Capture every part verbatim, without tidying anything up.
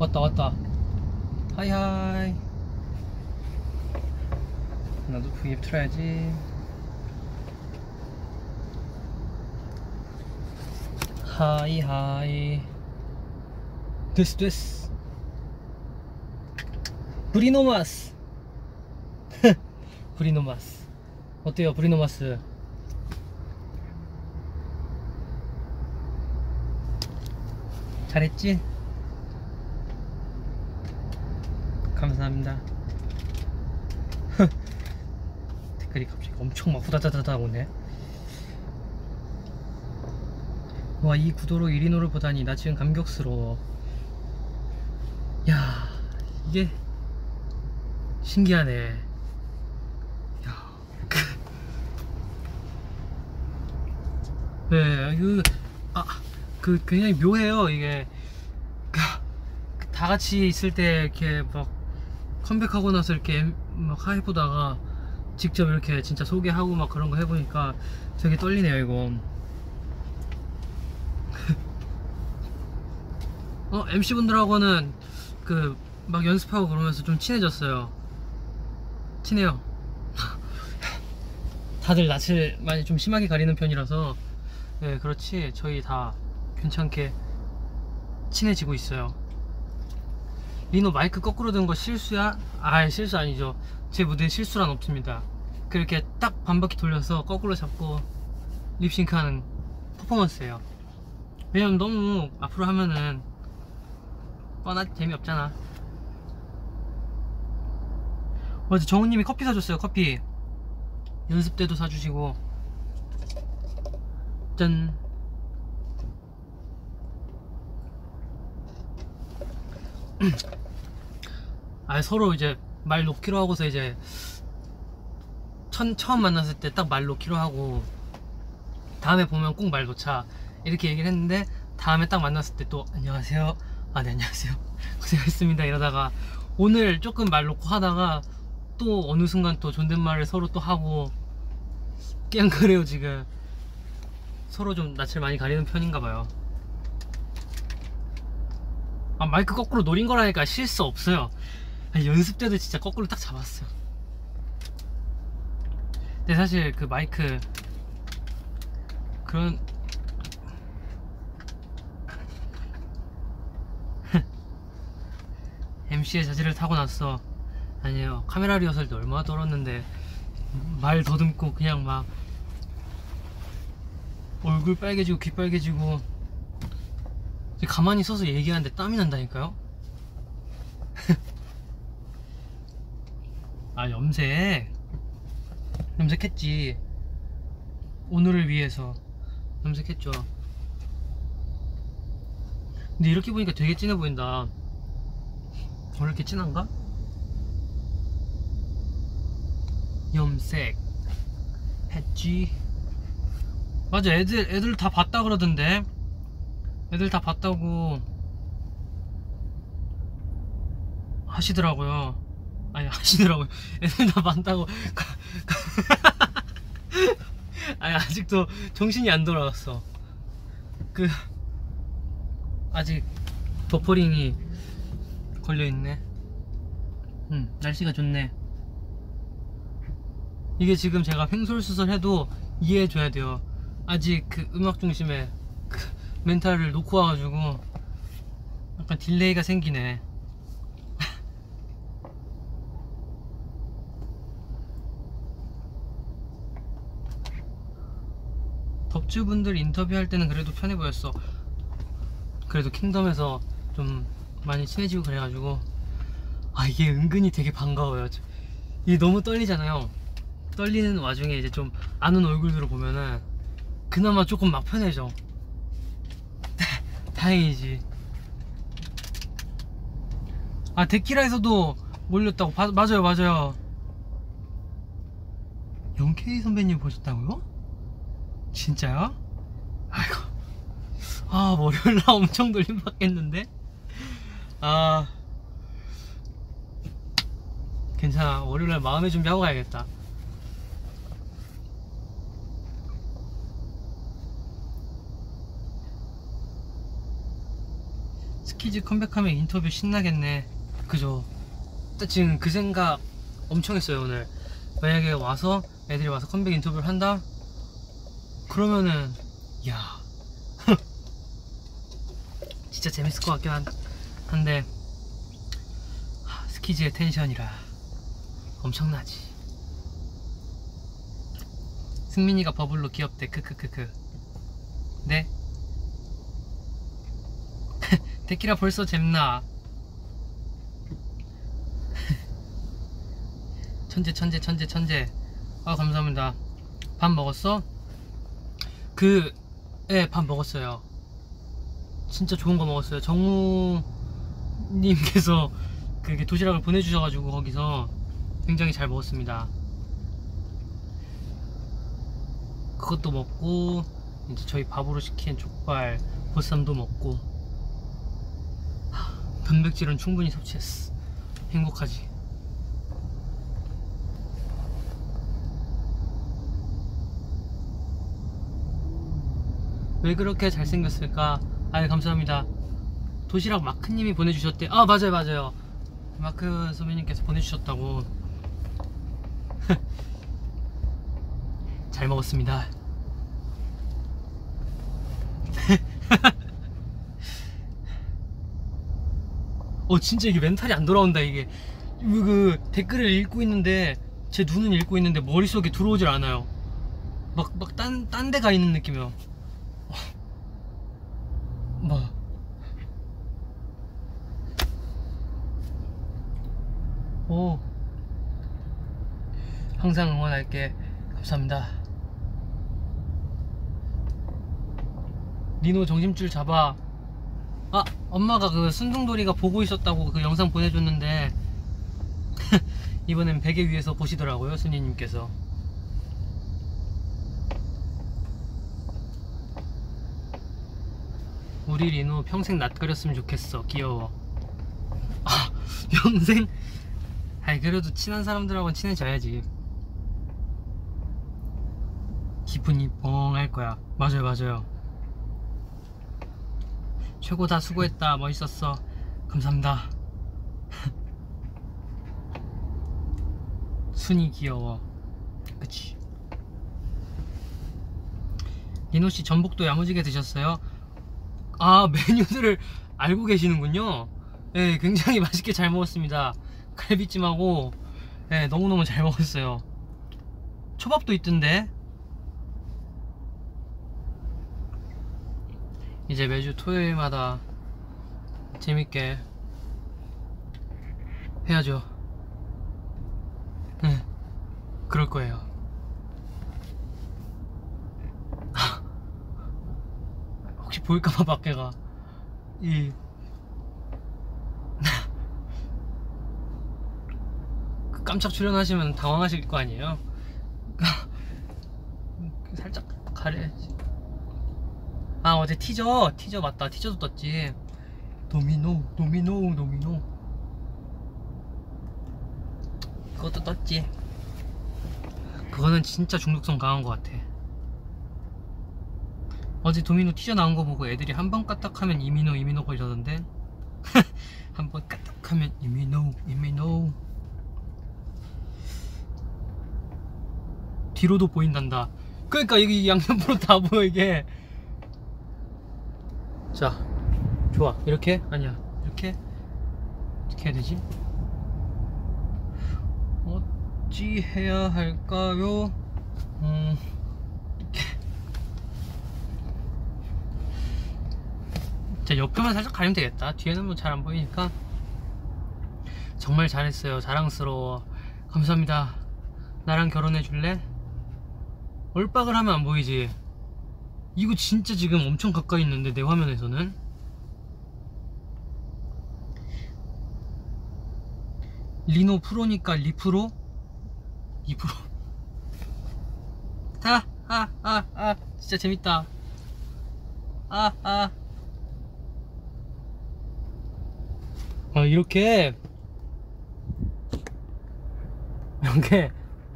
왔다 왔다. 하이하이. 나도 브이앱 틀어야지. 하이하이. 됐어 됐어. 브리노마스. 브리노마스 어때요? 브리노마스 잘했지? 감사합니다. 댓글이 갑자기 엄청 막 후다다다다 오네. 와, 이 구도로 일 인호를 보다니 나 지금 감격스러워. 야, 이게 신기하네. 야, 네, 그, 아, 그 굉장히 묘해요. 이게 다 같이 있을 때 이렇게 막 컴백하고 나서 이렇게 막 해보다가 직접 이렇게 진짜 소개하고 막 그런 거 해보니까 되게 떨리네요. 이거. 어, 엠씨분들하고는 그 막 연습하고 그러면서 좀 친해졌어요. 친해요. 다들 낯을 많이 좀 심하게 가리는 편이라서. 네, 그렇지. 저희 다 괜찮게 친해지고 있어요. 리노 마이크 거꾸로 든 거 실수야? 아이, 실수 아니죠. 제 무대에 실수란 없습니다. 그렇게 딱 반바퀴 돌려서 거꾸로 잡고 립싱크 하는 퍼포먼스예요. 왜냐면 너무 앞으로 하면은 뻔하지 재미없잖아. 어제 정우님이 커피 사줬어요. 커피 연습 때도 사주시고. 짠. 아, 서로 이제 말 놓기로 하고서 이제 천, 처음 만났을 때 딱 말 놓기로 하고 다음에 보면 꼭 말 놓자 이렇게 얘기를 했는데, 다음에 딱 만났을 때 또 안녕하세요. 아, 네, 안녕하세요. 고생했습니다. 이러다가 오늘 조금 말 놓고 하다가 또 어느 순간 또 존댓말을 서로 또 하고 그냥 그래요. 지금 서로 좀 낯을 많이 가리는 편인가 봐요. 아, 마이크 거꾸로 노린 거라니까 실수 없어요. 아니, 연습 때도 진짜 거꾸로 딱 잡았어. 근데 사실 그 마이크 그런 엠씨의 자질을 타고났어. 아니에요. 카메라 리허설 때 얼마나 떨었는데 말 더듬고 그냥 막 얼굴 빨개지고 귀 빨개지고 가만히 서서 얘기하는데 땀이 난다니까요. 아, 염색 염색했지. 오늘을 위해서 염색했죠. 근데 이렇게 보니까 되게 진해 보인다. 원래 이렇게 진한가? 염색 했지. 맞아, 애들 애들 다 봤다 그러던데. 애들 다 봤다고 하시더라고요. 아니, 하시더라고요. 애들 다 봤다고. 아니, 아직도 정신이 안 돌아왔어. 그 아직 버퍼링이 걸려있네. 음, 날씨가 좋네. 이게 지금 제가 횡설수설 해도 이해해줘야 돼요. 아직 그 음악 중심에 그 멘탈을 놓고 와가지고 약간 딜레이가 생기네. 덕주분들 인터뷰할 때는 그래도 편해 보였어. 그래도 킹덤에서 좀 많이 친해지고 그래가지고. 아, 이게 은근히 되게 반가워요. 이게 너무 떨리잖아요. 떨리는 와중에 이제 좀 아는 얼굴들을 보면은 그나마 조금 막 편해져. 다행이지. 아, 데키라에서도 몰렸다고. 바, 맞아요 맞아요. 영케이 선배님 보셨다고요? 진짜요? 아이고. 아, 월요일날 엄청 돌림 받겠는데? 아, 괜찮아. 월요일날 마음의 준비하고 가야겠다. 스키즈 컴백하면 인터뷰 신나겠네. 그죠? 지금 그 생각 엄청 했어요 오늘. 만약에 와서 애들이 와서 컴백 인터뷰를 한다? 그러면은 야 진짜 재밌을 것 같긴 한, 한데 하, 스키즈의 텐션이라 엄청나지. 승민이가 버블로 귀엽대. 크크크크. 네? 데키라 벌써 잼나. 천재 천재 천재 천재. 아 감사합니다. 밥 먹었어? 그... 예, 밥 먹었어요. 진짜 좋은 거 먹었어요. 정우님께서 그게 도시락을 보내주셔가지고 거기서 굉장히 잘 먹었습니다. 그것도 먹고 이제 저희 밥으로 시킨 족발 보쌈도 먹고 하, 단백질은 충분히 섭취했어. 행복하지. 왜 그렇게 잘생겼을까? 아유 감사합니다. 도시락 마크님이 보내주셨대. 아 맞아요 맞아요. 마크 선배님께서 보내주셨다고. 잘 먹었습니다. 어 진짜 이게 멘탈이 안 돌아온다. 이게 그 댓글을 읽고 있는데 제 눈은 읽고 있는데 머릿속에 들어오질 않아요. 막 막 딴 딴 데 가 있는 느낌이요. 뭐 오 항상 응원할게. 감사합니다. 니노 정심줄 잡아. 아 엄마가 그 순둥돌이가 보고 있었다고 그 영상 보내줬는데 이번엔 베개 위에서 보시더라고요 순이님께서. 우리 리노 평생 낯가렸으면 좋겠어. 귀여워. 아 평생? 아이 그래도 친한 사람들하고는 친해져야지. 기분이 뻥 할 거야. 맞아요 맞아요. 최고다. 수고했다. 멋있었어. 감사합니다. 순이 귀여워. 그치. 리노씨 전복도 야무지게 드셨어요? 아 메뉴들을 알고 계시는군요. 예, 네, 굉장히 맛있게 잘 먹었습니다. 갈비찜하고 예, 네, 너무너무 잘 먹었어요. 초밥도 있던데. 이제 매주 토요일마다 재밌게 해야죠. 네, 그럴 거예요. 혹시 보일까봐 밖에가 이 깜짝 출연하시면 당황하실 거 아니에요? 살짝 가려야지. 아 어제 티저 티저 맞다. 티저도 떴지. 도미노 도미노 도미노 그것도 떴지. 그거는 진짜 중독성 강한 것 같아. 어제 도미노 티저 나온 거 보고 애들이 한 번 까딱하면 이민호 이민호 이러던데. 한 번 까딱하면 이민호 이민호. 뒤로도 보인단다. 그러니까 이게 양옆으로 다 보여 이게. 자 좋아. 이렇게? 아니야 이렇게? 어떻게 해야 되지? 어찌 해야 할까요? 음 이렇게. 자 옆에만 살짝 가리면 되겠다. 뒤에는 뭐 잘 안 보이니까. 정말 잘했어요. 자랑스러워. 감사합니다. 나랑 결혼해 줄래? 얼빡을 하면 안 보이지? 이거 진짜 지금 엄청 가까이 있는데 내 화면에서는. 리노 프로니까 리프로? 이 프로. 아, 아, 아, 아, 진짜 재밌다. 아, 아. 아, 이렇게. 이렇게.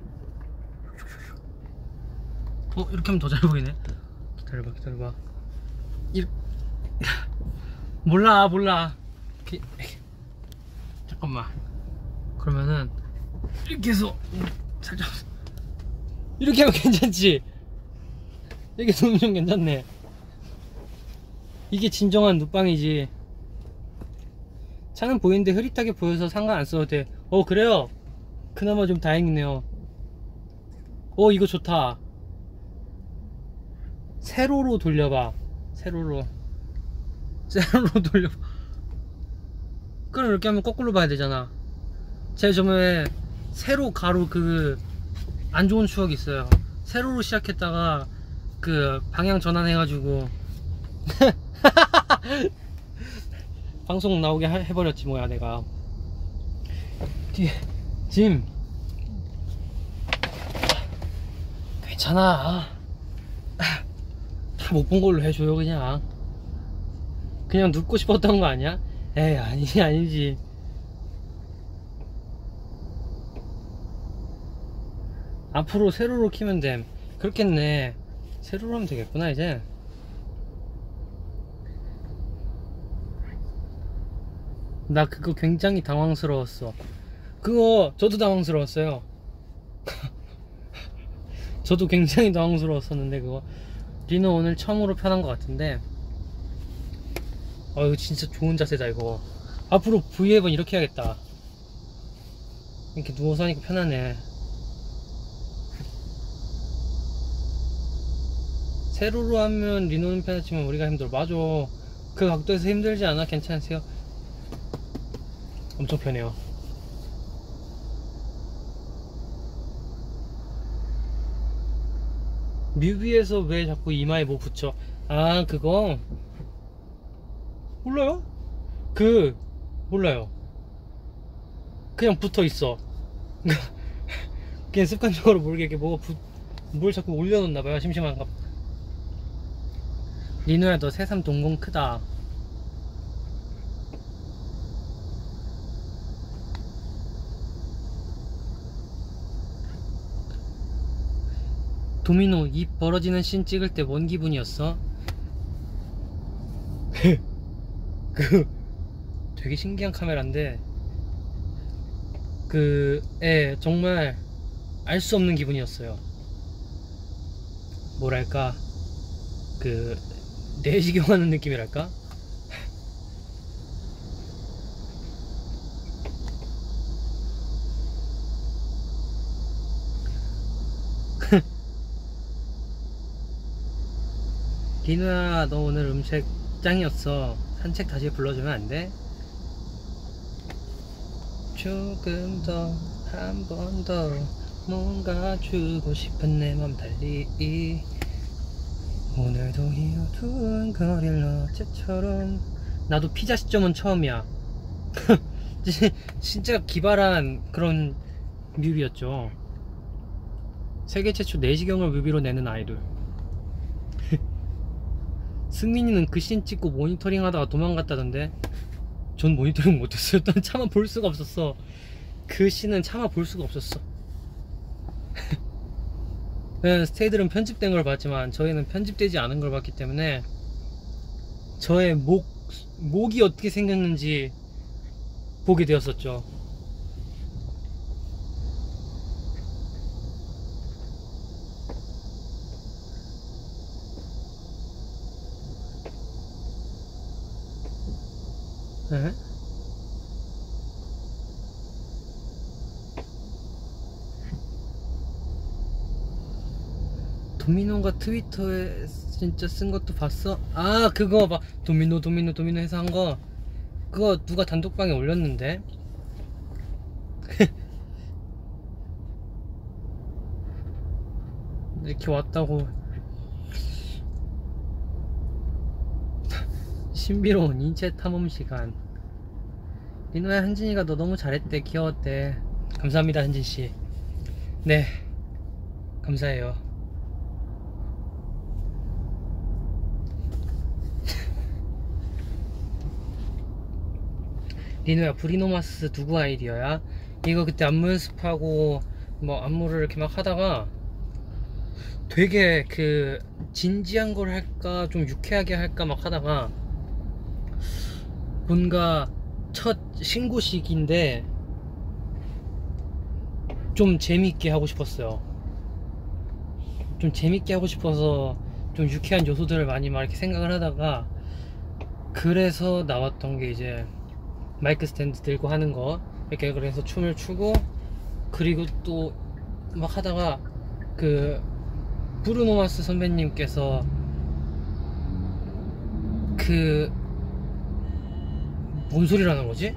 어, 이렇게 하면 더 잘 보이네. 기다려봐, 기다려봐. 이... 몰라, 몰라. 이렇게, 이렇게. 잠깐만. 그러면은 이렇게 해서 살짝 이렇게 하면 괜찮지? 이렇게 놓으면 좀 괜찮네. 이게 진정한 눕방이지. 차는 보이는데 흐릿하게 보여서 상관 안 써도 돼. 어 그래요? 그나마 좀 다행이네요. 어 이거 좋다. 세로로 돌려봐. 세로로 세로로 돌려봐. 그럼 이렇게 하면 거꾸로 봐야 되잖아. 제가 저번에 세로 가로 그 안 좋은 추억이 있어요. 세로로 시작했다가 그 방향 전환해가지고 방송 나오게 하, 해버렸지 뭐야 내가. 뒤에 짐 괜찮아. 다 못 본 걸로 해줘요. 그냥 그냥 눕고 싶었던 거 아니야? 에이 아니지 아니지. 앞으로 세로로 키면 됨. 그렇겠네. 세로로 하면 되겠구나 이제. 나 그거 굉장히 당황스러웠어. 그거 저도 당황스러웠어요. 저도 굉장히 당황스러웠었는데 그거 리노 오늘 처음으로 편한 것 같은데. 아 이거 진짜 좋은 자세다 이거. 앞으로 브이앱은 이렇게 해야겠다. 이렇게 누워서 하니까 편하네. 세로로 하면 리노는 편하지만 우리가 힘들어. 맞아. 그 각도에서 힘들지 않아? 괜찮으세요? 엄청 편해요. 뮤비에서 왜 자꾸 이마에 뭐 붙여? 아 그거 몰라요? 그 몰라요. 그냥 붙어 있어. 그냥 습관적으로 모르게 이렇게 뭐가 부, 뭘 자꾸 올려놓나봐요. 심심한가. 리노야 너 새삼 동공 크다. 도미노 입 벌어지는 씬 찍을 때 뭔 기분이었어? 그 되게 신기한 카메라인데 그 예 정말 알 수 없는 기분이었어요. 뭐랄까 그 내시경 하는 느낌이랄까? 리누야 너 오늘 음색 짱이었어. 산책 다시 불러주면 안 돼? 조금 더 한 번 더 뭔가 주고 싶은 내 맘 달리 오늘도 이 어두운 거리를 어제처럼. 나도 피자 시점은 처음이야. 진짜 기발한 그런 뮤비였죠. 세계 최초 내시경을 뮤비로 내는 아이돌. 승민이는 그 씬 찍고 모니터링 하다가 도망갔다던데. 전 모니터링 못했어요. 난 차마 볼 수가 없었어. 그 씬은 차마 볼 수가 없었어. 스테이들은 편집된 걸 봤지만 저희는 편집되지 않은 걸 봤기 때문에 저의 목, 목이 어떻게 생겼는지 보게 되었었죠. 네? 도미노가 트위터에 진짜 쓴 것도 봤어? 아 그거 막 도미노 도미노 도미노 해서 한 거 그거 누가 단독방에 올렸는데. 이렇게 왔다고. 신비로운 인체 탐험 시간. 리노야 현진이가 너 너무 잘했대. 귀여웠대. 감사합니다 현진씨. 네 감사해요. 리노야 브리노마스 누구 아이디어야? 이거 그때 안무 연습하고 뭐 안무를 이렇게 막 하다가 되게 그 진지한 걸 할까 좀 유쾌하게 할까 막 하다가 뭔가 첫 신고식인데 좀 재밌게 하고 싶었어요. 좀 재밌게 하고 싶어서 좀 유쾌한 요소들을 많이 막 이렇게 생각을 하다가, 그래서 나왔던 게 이제 마이크 스탠드 들고 하는 거, 이렇게 그래서 춤을 추고, 그리고 또 막 하다가 그 브루노 마스 선배님께서 그 뭔 소리라는 거지?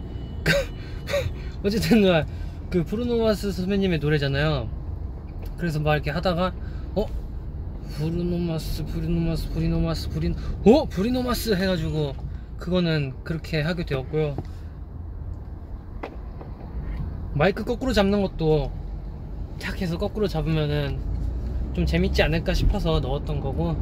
어쨌든 그 브루노 마스 선배님의 노래잖아요. 그래서 막 이렇게 하다가 어? 브루노 마스 브루노 마스 브리노 마스 브린 어? 브리노 마스 해가지고 그거는 그렇게 하게 되었고요. 마이크 거꾸로 잡는 것도 탁 해서 거꾸로 잡으면은 좀 재밌지 않을까 싶어서 넣었던 거고.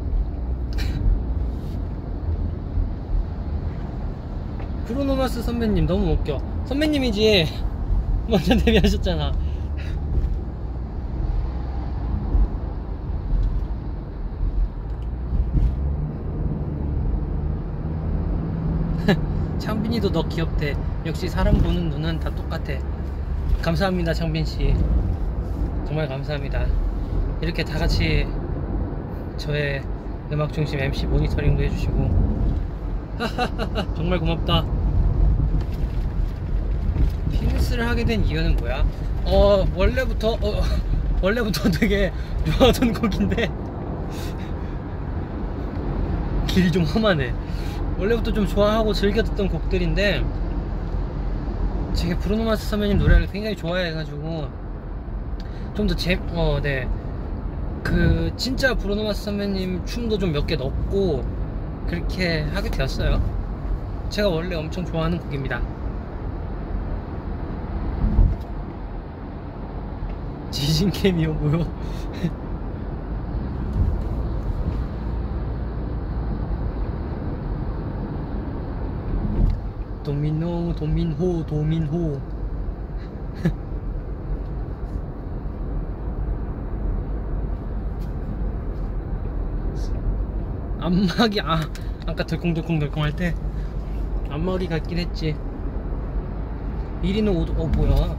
브루노 마스 선배님 너무 웃겨. 선배님이지 먼저 데뷔하셨잖아. 창빈이도 너 귀엽대. 역시 사람 보는 눈은 다 똑같아. 감사합니다, 창빈씨. 정말 감사합니다. 이렇게 다같이 저의 음악중심 엠씨 모니터링도 해주시고 정말 고맙다. 피니스를 하게 된 이유는 뭐야? 어 원래부터 어, 원래부터 되게 좋아하던 곡인데 길이 좀 험하네. 원래부터 좀 좋아하고 즐겨 듣던 곡들인데, 제가 브루노 마스 선배님 노래를 굉장히 좋아해가지고 좀 더 재.. 어 네 그 진짜 브루노 마스 선배님 춤도 좀 몇 개 넣고 그렇게 하게 되었어요. 제가 원래 엄청 좋아하는 곡입니다. 지진캠이요 뭐요? 도미노 도민호 도민호 안마기, 아 아까 덜컹덜컹덜컹 할 때 안마기 같긴 했지. 이리는 오도.. 어 뭐야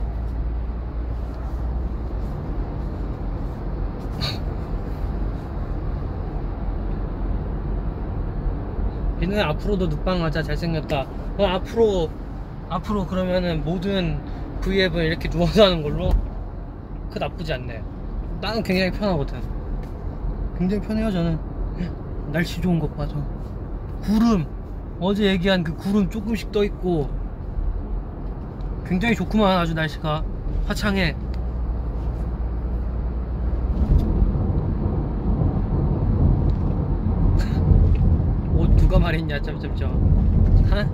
얘네 앞으로도 눕방하자. 잘생겼다. 어, 앞으로 앞으로 그러면은 모든 브이앱을 이렇게 누워서 하는 걸로. 그 나쁘지 않네. 나는 굉장히 편하거든. 굉장히 편해요 저는. 날씨 좋은 것 봐줘. 구름, 어제 얘기한 그 구름 조금씩 떠 있고 굉장히 좋구만. 아주 날씨가 화창해. 옷 누가 말했냐 점점점. 하?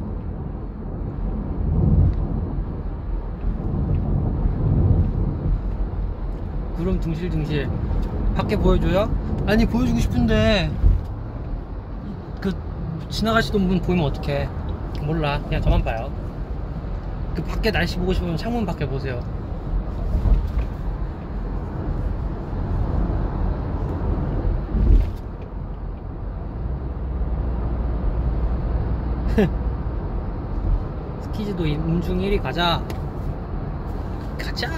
구름 둥실둥실. 밖에 보여줘요? 아니 보여주고 싶은데 그 지나가시던 분 보이면 어떡해. 몰라, 그냥 저만 봐요. 그 밖에 날씨 보고 싶으면 창문 밖에 보세요. 스키즈도 음중 일 위 가자. 가자.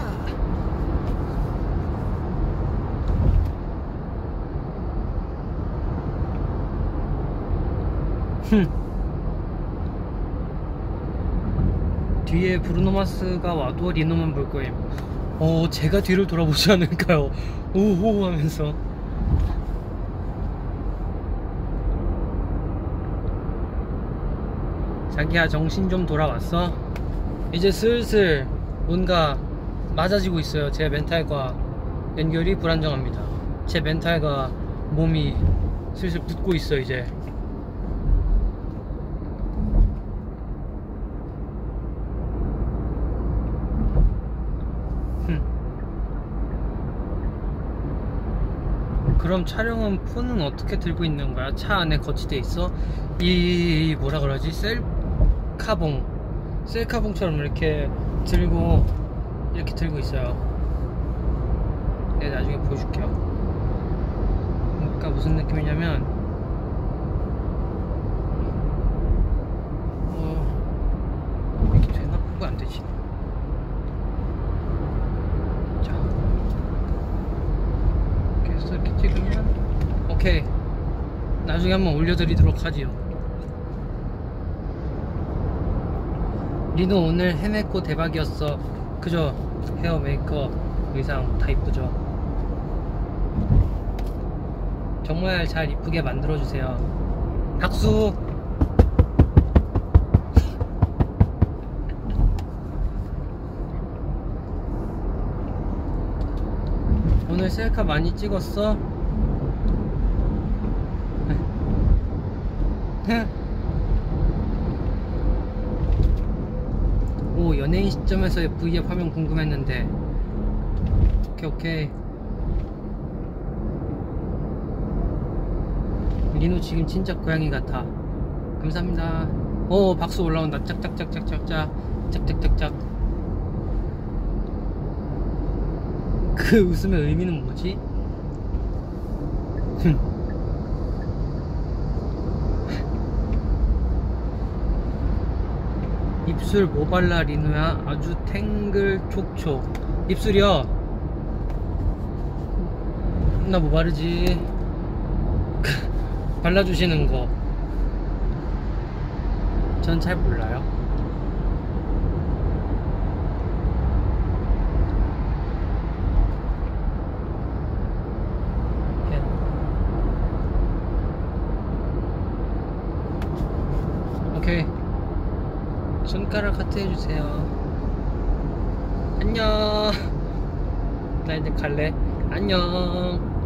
뒤에 브루노 마스가 와도 리노만 볼 거임. 어 제가 뒤를 돌아보지 않을까요? 오호 하면서. 자기야 정신 좀 돌아왔어? 이제 슬슬 뭔가 맞아지고 있어요. 제 멘탈과 연결이 불안정합니다. 제 멘탈과 몸이 슬슬 붙고 있어 이제. 그럼 촬영은 폰은 어떻게 들고 있는 거야? 차 안에 거치돼 있어? 이 뭐라 그러지? 셀카봉 셀카봉처럼 이렇게 들고 이렇게 들고 있어요. 내가 나중에 보여줄게요. 그러니까 무슨 느낌이냐면 어, 뭐야 안 되지. 자, 계속 이렇게 찍으면 오케이. 나중에 한번 올려드리도록 하지요. 리노 오늘 헤메코 대박이었어. 그죠? 헤어 메이크업 의상 다 이쁘죠? 정말 잘 이쁘게 만들어주세요. 박수! 오늘 셀카 많이 찍었어? 오, 연예인 시점에서의 브이앱 화면 궁금했는데. 오케이 오케이. 리노 지금 진짜 고양이 같아. 감사합니다. 오, 박수 올라온다. 짝짝짝짝짝짝 짝짝짝짝. 그 웃음의 의미는 뭐지? 입술 뭐 발라 리노야? 아주 탱글 촉촉. 입술이요? 나 뭐 바르지? 발라주시는 거 전 잘 몰라요. 오케이. 손가락 하트 해주세요. 안녕. 나 이제 갈래. 안녕.